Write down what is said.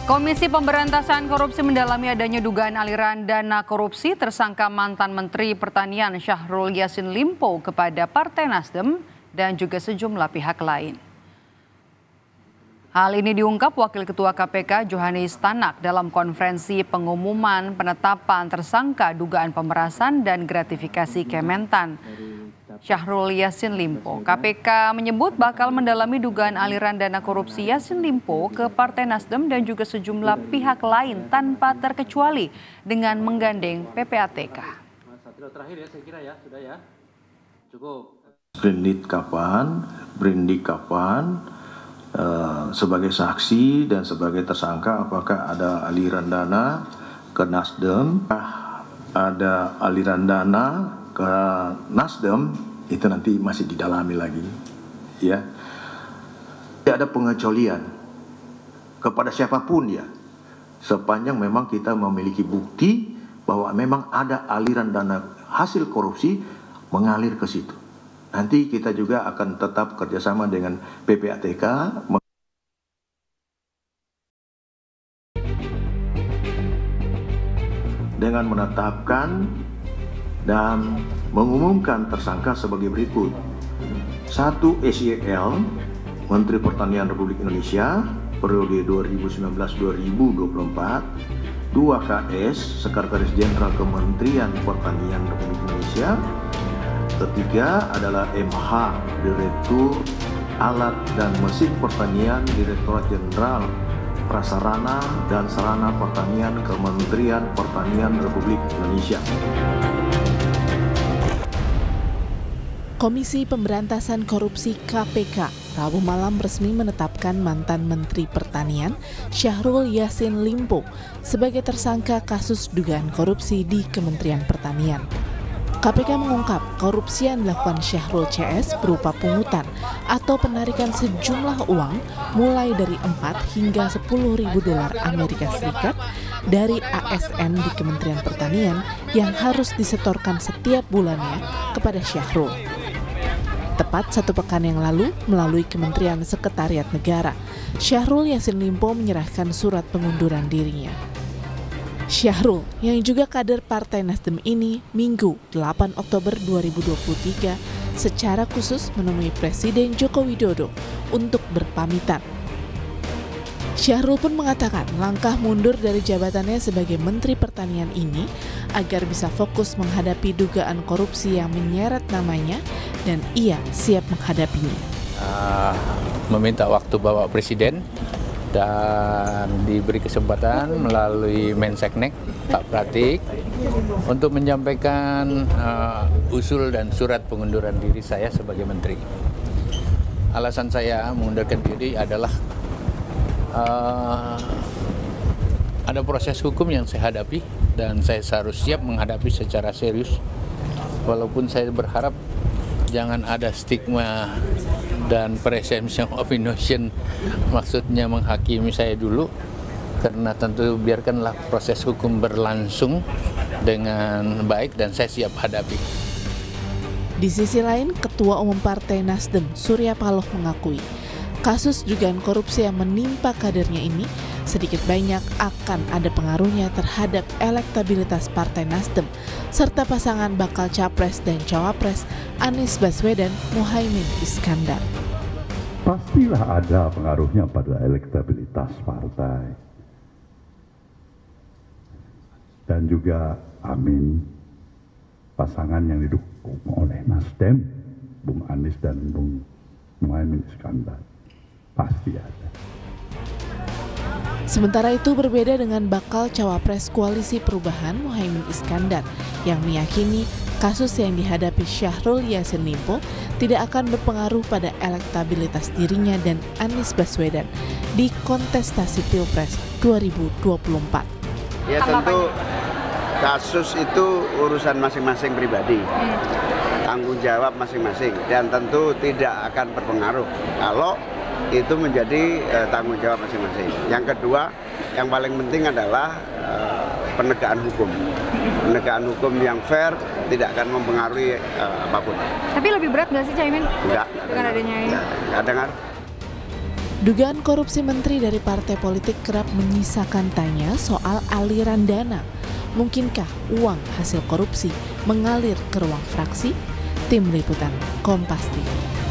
Komisi Pemberantasan Korupsi mendalami adanya dugaan aliran dana korupsi tersangka mantan Menteri Pertanian Syahrul Yassin Limpo kepada Partai Nasdem dan juga sejumlah pihak lain. Hal ini diungkap Wakil Ketua KPK Johannes Tanak dalam konferensi pengumuman penetapan tersangka dugaan pemerasan dan gratifikasi Kementan Syahrul Yassin Limpo. KPK menyebut bakal mendalami dugaan aliran dana korupsi Yassin Limpo ke Partai Nasdem dan juga sejumlah pihak lain tanpa terkecuali dengan menggandeng PPATK. Terakhir ya, saya kira ya, sudah ya. Cukup. Berindik kapan, sebagai saksi dan sebagai tersangka apakah ada aliran dana ke Nasdem, ada aliran dana ke Nasdem, itu nanti masih didalami lagi, ya. Tidak ada pengecualian kepada siapapun ya, sepanjang memang kita memiliki bukti bahwa memang ada aliran dana hasil korupsi mengalir ke situ. Nanti kita juga akan tetap kerjasama dengan PPATK dengan menetapkan dan mengumumkan tersangka sebagai berikut. 1. SYL, Menteri Pertanian Republik Indonesia, periode 2019-2024. 2. KS, Sekretaris Jenderal Kementerian Pertanian Republik Indonesia. Ketiga adalah MH, Direktur Alat dan Mesin Pertanian, Direktorat Jenderal Prasarana dan Sarana Pertanian Kementerian Pertanian Republik Indonesia. Komisi Pemberantasan Korupsi KPK Rabu malam resmi menetapkan mantan Menteri Pertanian Syahrul Yassin Limpo sebagai tersangka kasus dugaan korupsi di Kementerian Pertanian. KPK mengungkap korupsi yang dilakukan Syahrul CS berupa pungutan atau penarikan sejumlah uang mulai dari 4 hingga 10.000 dolar Amerika Serikat dari ASN di Kementerian Pertanian yang harus disetorkan setiap bulannya kepada Syahrul. Tepat 1 pekan yang lalu, melalui Kementerian Sekretariat Negara, Syahrul Yassin Limpo menyerahkan surat pengunduran dirinya. Syahrul, yang juga kader Partai Nasdem ini, Minggu 8 Oktober 2023, secara khusus menemui Presiden Joko Widodo untuk berpamitan. Syahrul pun mengatakan langkah mundur dari jabatannya sebagai Menteri Pertanian ini agar bisa fokus menghadapi dugaan korupsi yang menyeret namanya dan ia siap menghadapinya. Meminta waktu Bapak Presiden dan diberi kesempatan melalui Menseknek Pak Pratik untuk menyampaikan usul dan surat pengunduran diri saya sebagai Menteri. Alasan saya mengundurkan diri adalah ada proses hukum yang saya hadapi dan saya harus siap menghadapi secara serius. Walaupun saya berharap jangan ada stigma dan presumption of innocence, maksudnya menghakimi saya dulu, karena tentu biarkanlah proses hukum berlangsung dengan baik dan saya siap hadapi. Di sisi lain, Ketua Umum Partai Nasdem Surya Paloh mengakui kasus dugaan korupsi yang menimpa kadernya ini sedikit banyak akan ada pengaruhnya terhadap elektabilitas Partai Nasdem serta pasangan bakal Capres dan Cawapres Anies Baswedan Muhaimin Iskandar. Pastilah ada pengaruhnya pada elektabilitas partai. Dan juga amin pasangan yang didukung oleh Nasdem, Bung Anies dan Bung Muhaimin Iskandar. Pasti ada. Sementara itu berbeda dengan bakal Cawapres Koalisi Perubahan Muhaimin Iskandar yang meyakini kasus yang dihadapi Syahrul Yassin Limpo tidak akan berpengaruh pada elektabilitas dirinya dan Anies Baswedan di kontestasi Pilpres 2024. Ya tentu kasus itu urusan masing-masing pribadi, tanggung jawab masing-masing dan tentu tidak akan berpengaruh kalau itu menjadi tanggung jawab masing-masing. Yang kedua, yang paling penting adalah penegakan hukum. Penegakan hukum yang fair tidak akan mempengaruhi apapun. Tapi lebih berat nggak sih Caimin? Enggak. Dengan adanya ini? Enggak dengar. Dugaan korupsi menteri dari partai politik kerap menyisakan tanya soal aliran dana. Mungkinkah uang hasil korupsi mengalir ke ruang fraksi? Tim Liputan Kompas TV.